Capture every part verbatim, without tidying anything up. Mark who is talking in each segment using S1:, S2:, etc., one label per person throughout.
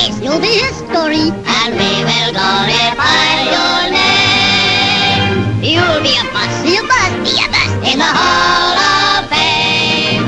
S1: This will be his story, and we will glorify your name. You'll be a bust, be a bust, be a bust in the Hall of Fame.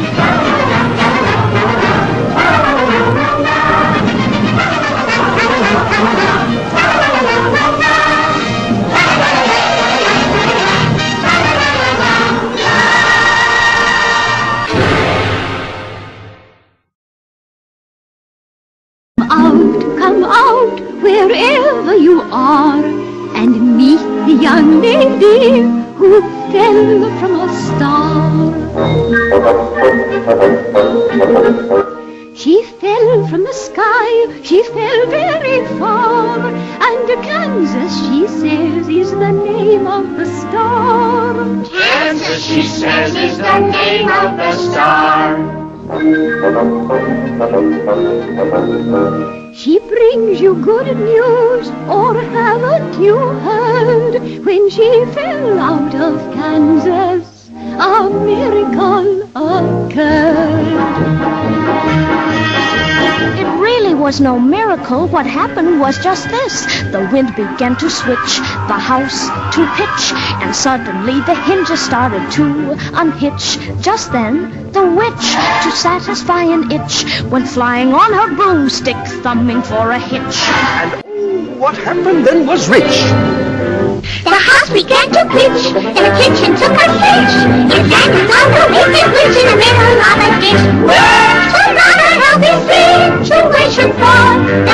S2: Out, come out, wherever you are, and meet the young lady who fell from a star. She fell from the sky, she fell very far, and Kansas, she says, is the name of the star.
S3: Kansas, she says, is the name of the star.
S2: She brings you good news, or haven't you heard? When she fell out of Kansas, a miracle occurred.
S4: It really was no miracle. What happened was just this. The wind began to switch, the house to pitch, and suddenly the hinges started to unhitch. Just then, the witch, to satisfy an itch, went flying on her broomstick, thumbing for a hitch.
S5: And oh, what happened then was rich.
S1: The house began to pitch, and the kitchen took a hitch. It landed on the wicked witch in the middle of a ditch. Where shall Mother help his situation for?